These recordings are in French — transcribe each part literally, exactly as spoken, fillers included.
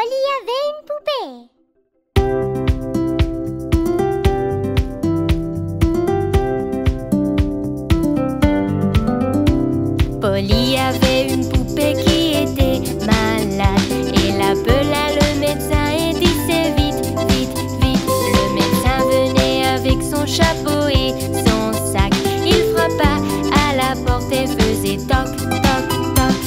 Polly avait une poupée. Polly avait une poupée qui était malade. Elle appela le médecin et disait vite, vite, vite. Le médecin venait avec son chapeau et son sac. Il frappa à la porte et faisait toc, toc, toc.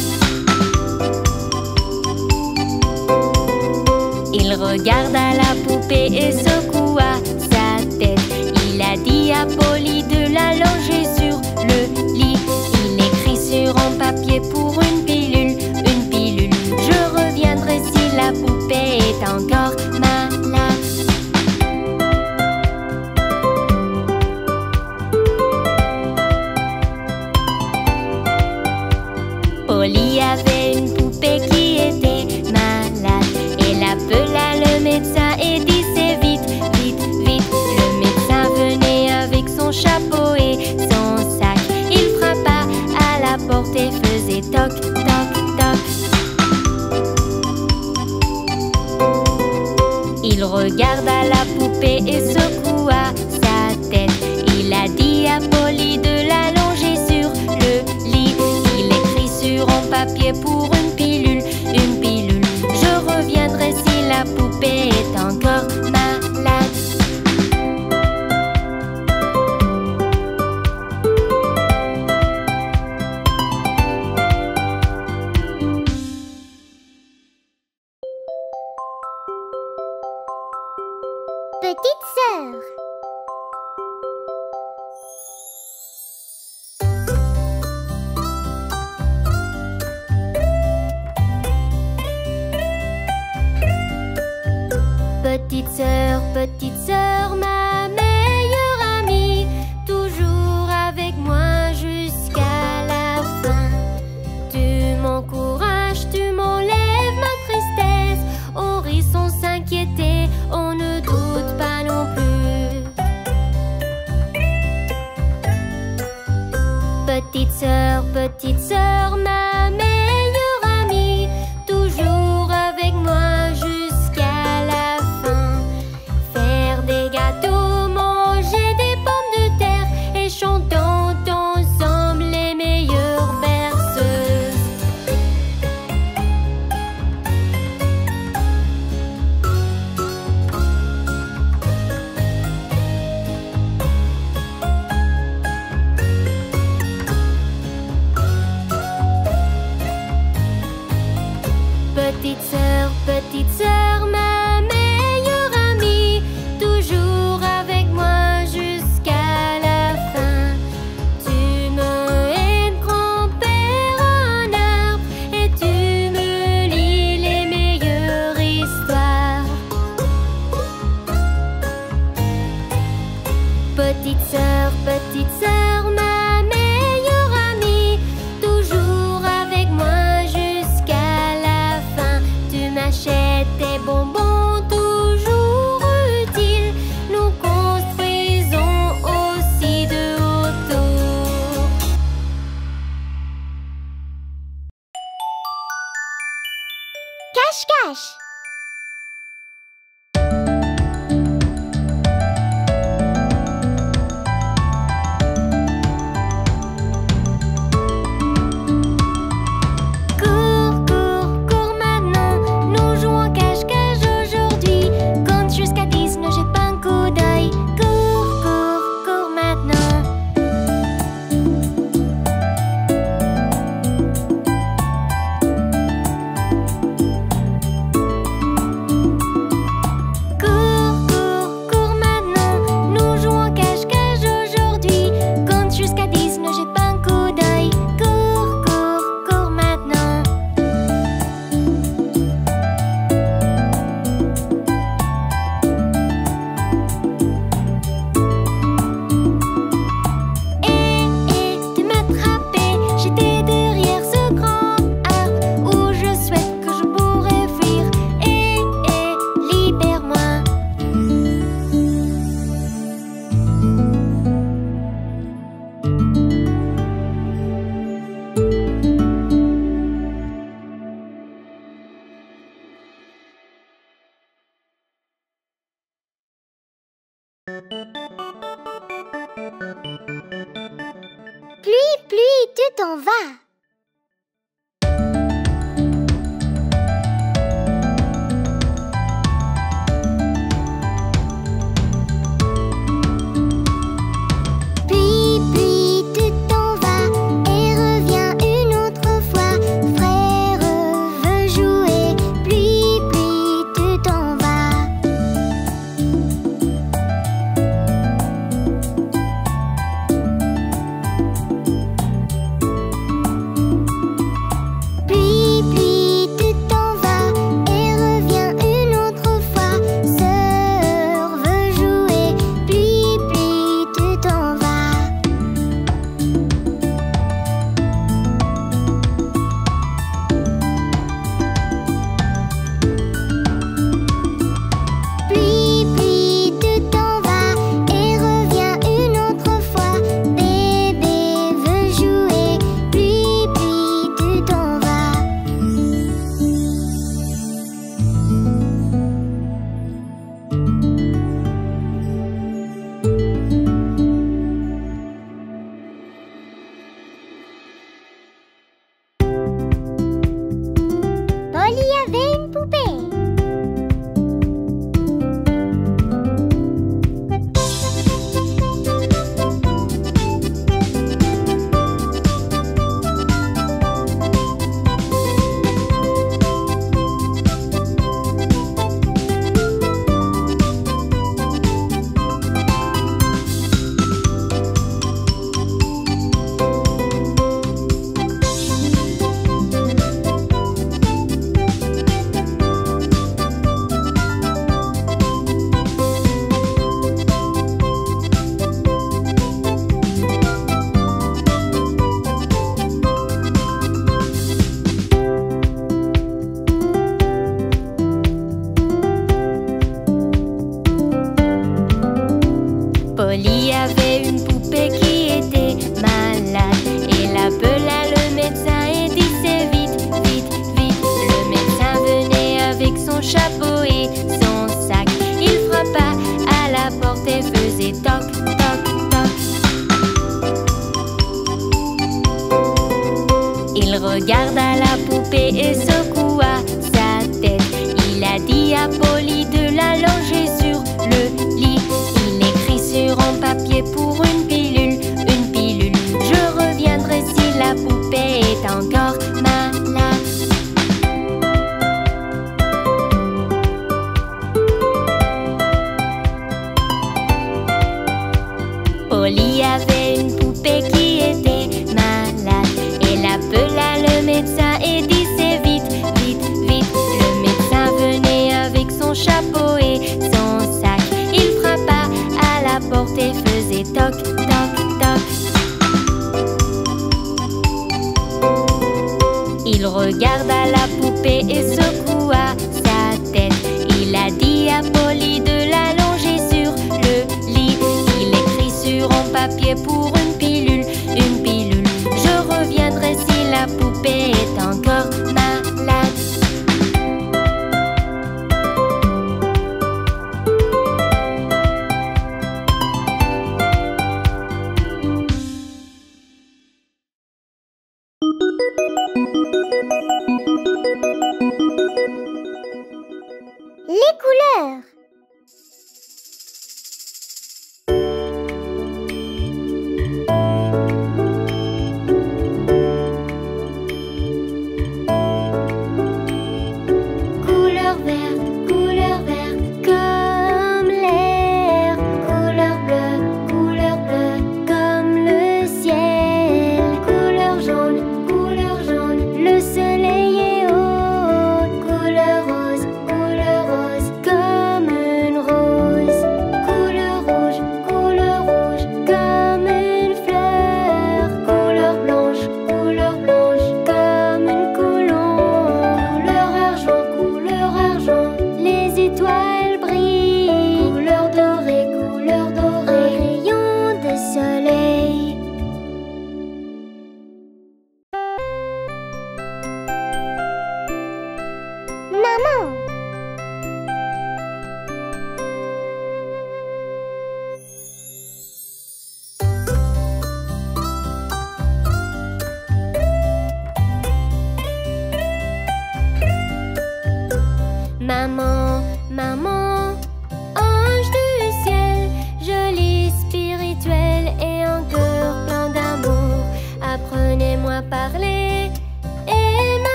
Il regarda la poupée et secoua sa tête. Il a dit à Polly de l'allonger sur le lit. Il écrit sur un papier pour une pilule, une pilule. Je reviendrai si la poupée est encore malade. Polly avait une poupée qui était malade. Elle appela le médecin et disait vite, vite, vite. Le médecin venait avec son chapeau et son sac. Il frappa à la porte et faisait toc, toc, toc. Il regarda la poupée et secoua sa tête. Il a dit à Polly de l'allonger sur le lit. Il écrit sur un papier pour une pilule, une pilule. Je reviendrai si la poupée est encore malade. Petite sœur. Petite sœur, petite sœur, ma meilleure amie, toujours avec moi jusqu'à la fin. Tu m'encourages, tu m'enlèves ma tristesse. On rit sans s'inquiéter, on ne doute pas non plus. Petite sœur, petite sœur, ma meilleure amie, toujours avec moi jusqu'à la fin. Faire des gâteaux, manger des pommes de terre et chantons ensemble les meilleures berceuses. Petite sœur, petite sœur, ma meilleure amie, toujours avec moi jusqu'à la fin. Tu me aides, grand-père, un arbre, et tu me lis les meilleures histoires. Petite sœur, petite sœur, ma meilleure amie, toujours avec moi jusqu'à la fin. Tu m'achètes des bonbons toujours utiles. Nous construisons aussi de autour. Cache-cache. Pluie, pluie, tu t'en vas. Pluie, pluie, tu t'en vas et reviens une autre fois. Frère veut jouer. Pluie, pluie, tu t'en vas. Pluie, pluie, tu t'en vas et reviens une autre fois. Sœur veut jouer. Pluie, pluie, tu t'en vas. Pluie, pluie, tu t'en vas et reviens une autre fois. Bébé veut jouer. Pluie, pluie, tu t'en vas. Polly avait une poupée. Polly avait une poupée qui était malade. Elle appela le médecin et dit c'est vite, vite, vite. Le médecin venait avec son chapeau et son sac. Il frappa à la porte et faisait toc, toc, toc. Il regarda la poupée et secoua sa tête. Il a dit à Polly de l'allonger sur le lit. Il écrit sur un papier pour une pilule, une pilule. Je reviendrai si la poupée est encore malade. Polly avait une poupée qui était malade. Elle appela le médecin et dit c'est vite, vite, vite. Le médecin venait avec son chapeau et son sac. Il frappa à la porte et faisait toc, toc, toc. Il regarda la poupée et secoua sa tête. Il a dit à Polly de l'allonger sur le lit. Il écrit sur un papier pour une pilule, une pilule. Je reviendrai si la poupée est encore malade. Les couleurs.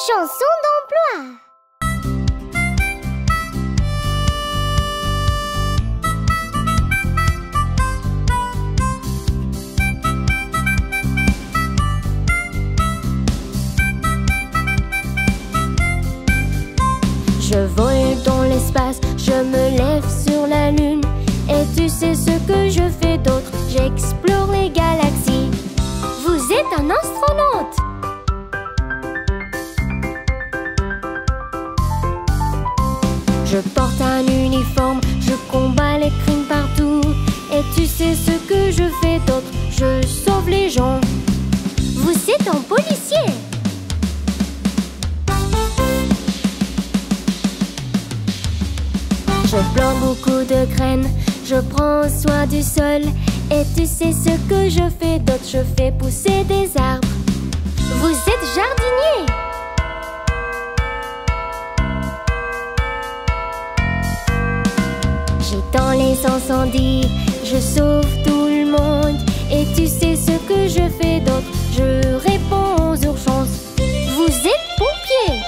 chanson d'emploi. Je vole dans l'espace, je me lève sur la lune. Et tu sais ce que je fais d'autre? J'explore les galaxies. Vous êtes un astronaute. Je porte un uniforme, je combats les crimes partout. Et tu sais ce que je fais d'autre? Je sauve les gens. Vous êtes un policier. Je plante beaucoup de graines, je prends soin du sol. Et tu sais ce que je fais d'autre? Je fais pousser des arbres. Vous êtes jardinier. J'éteins les incendies, je sauve tout le monde. Et tu sais ce que je fais d'autre? Je réponds aux urgences. Vous êtes pompier.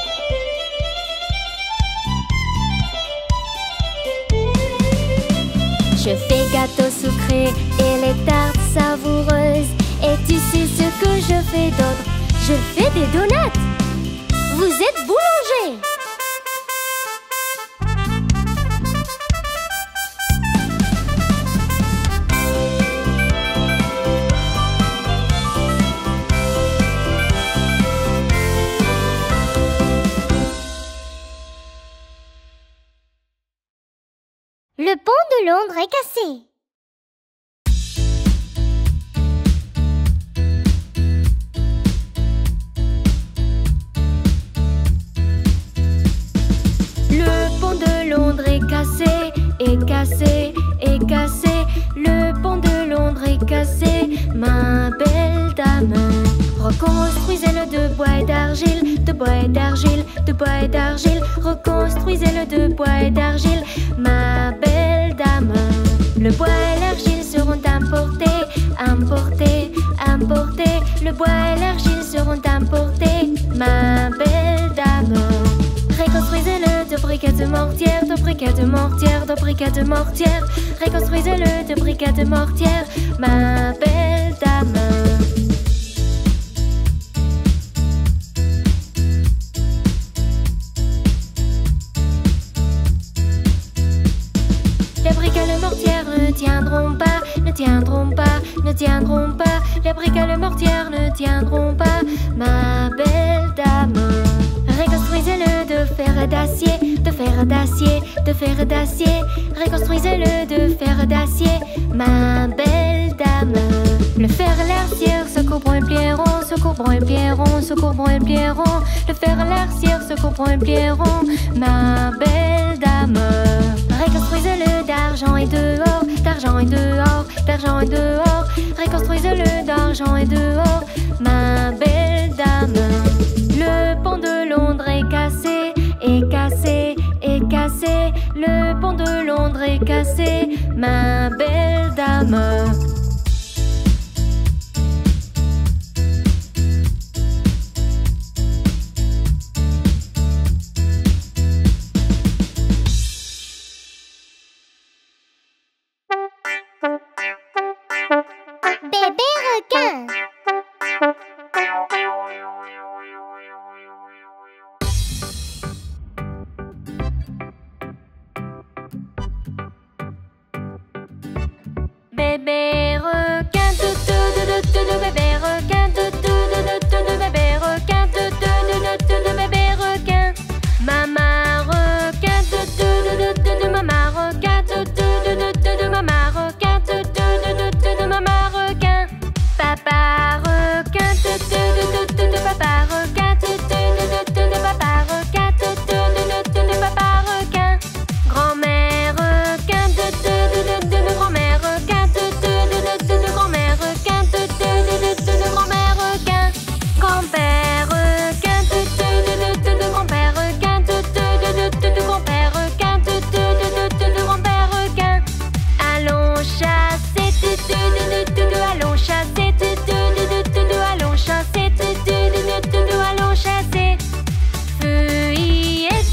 Je fais gâteaux sucrés et les tartes savoureuses. Et tu sais ce que je fais d'autre? Je fais des donuts. Vous êtes boulanger. Le pont de Londres est cassé. Le pont de Londres est cassé, est cassé, est cassé. Le pont de Londres est cassé, ma belle dame. Reconstruisez-le de bois et d'argile, de bois et d'argile, de bois et d'argile. Reconstruisez-le de bois et d'argile, ma belle dame. Le bois et l'argile seront importés, importés, importés. Le bois et l'argile seront importés, ma belle dame. Reconstruisez-le de briquets de mortière, de briquets de mortière, de briquets de mortière. Reconstruisez-le de briquets de mortière, ma belle dame. Les briques et le mortière ne tiendront pas, ne tiendront pas, ne tiendront pas. Les briques et le mortière ne tiendront pas, ma belle dame. Reconstruisez-le de fer et d'acier, de fer et d'acier, de fer et d'acier. Reconstruisez-le de fer et d'acier, ma belle dame. Le fer et l'arcière se couvront et plieront, se couvront et plieront, se couvront et plieront. Le fer et l'arcière se couvront et plieront, ma belle dame. Reconstruisez-le d'argent et dehors, d'argent et dehors, d'argent et dehors. Reconstruisez-le d'argent et dehors, ma belle dame. Le pont de Londres est cassé, est cassé, est cassé. Le pont de Londres est cassé, ma belle dame. Bébé requin. Bébé requin, tout tout tout tout tout, bébé requin, tout tout tout tout tout, bébé requin, tout tout tout tout tout, bébé requin. Maman requin, tout tout tout tout tout, maman requin, tout tout tout tout tout, maman requin, tout tout tout tout tout, maman requin. Papa requin, tout tout tout tout tout, papa requin, tout tout tout tout tout, papa requin, tout tout tout tout tout, papa requin. Grand-mère requin, tout tout tout tout tout, grand-mère requin, tout tout tout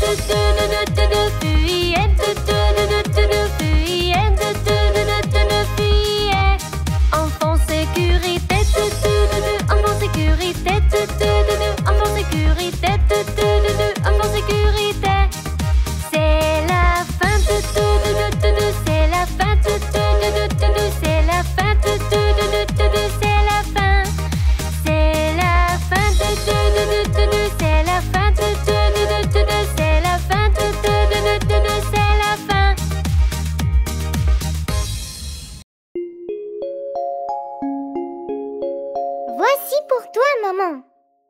Enfant sécurité, enfant sécurité, enfant sécurité, enfant sécurité. C'est la fin, c'est la fin, c'est la fin, c'est la fin. C'est la fin, c'est la fin, c'est la fin, c'est la fin. Voici pour toi, maman.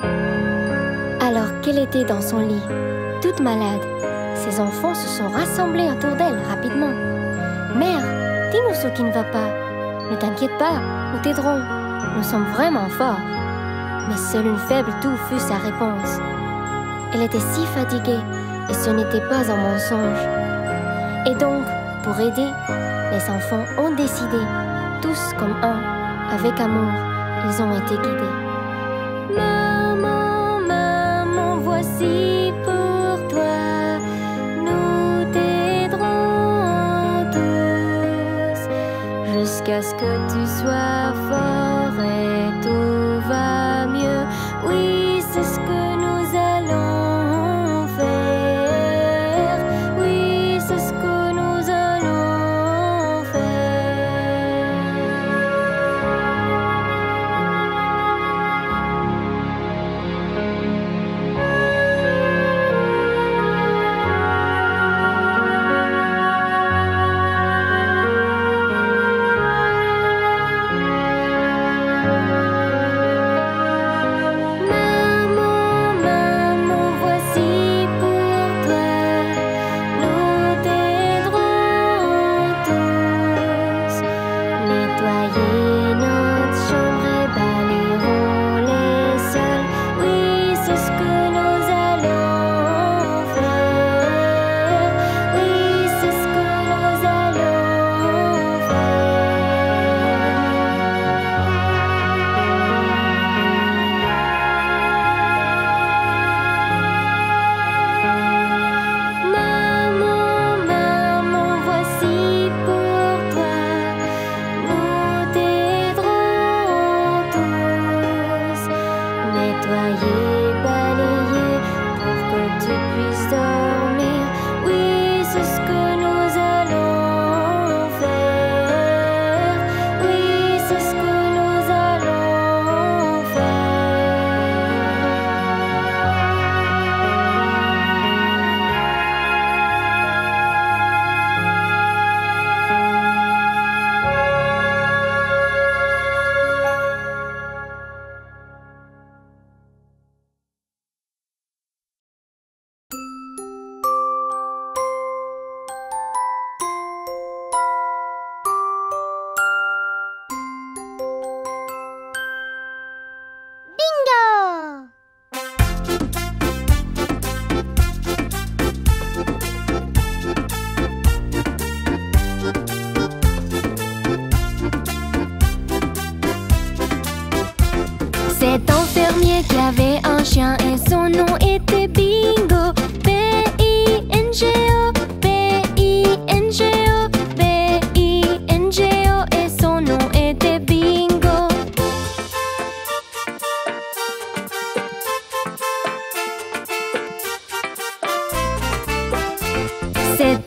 Alors qu'elle était dans son lit, toute malade, ses enfants se sont rassemblés autour d'elle rapidement. « Mère, dis-nous ce qui ne va pas. Ne t'inquiète pas, nous t'aiderons. Nous sommes vraiment forts. » Mais seule une faible toux fut sa réponse. Elle était si fatiguée et ce n'était pas un mensonge. Et donc, pour aider, les enfants ont décidé, tous comme un, avec amour, ils ont été guidés. Maman, maman, voici pour toi. Nous t'aiderons tous jusqu'à ce que tu sois fort et tout va mieux. Oui, c'est ce que nous allons faire. Oui, c'est ce que nous allons faire. Cet enfermier qui avait un chien et son nom était Bingo. B I N G O, B I N G O, B I N G O et son nom était Bingo. Cet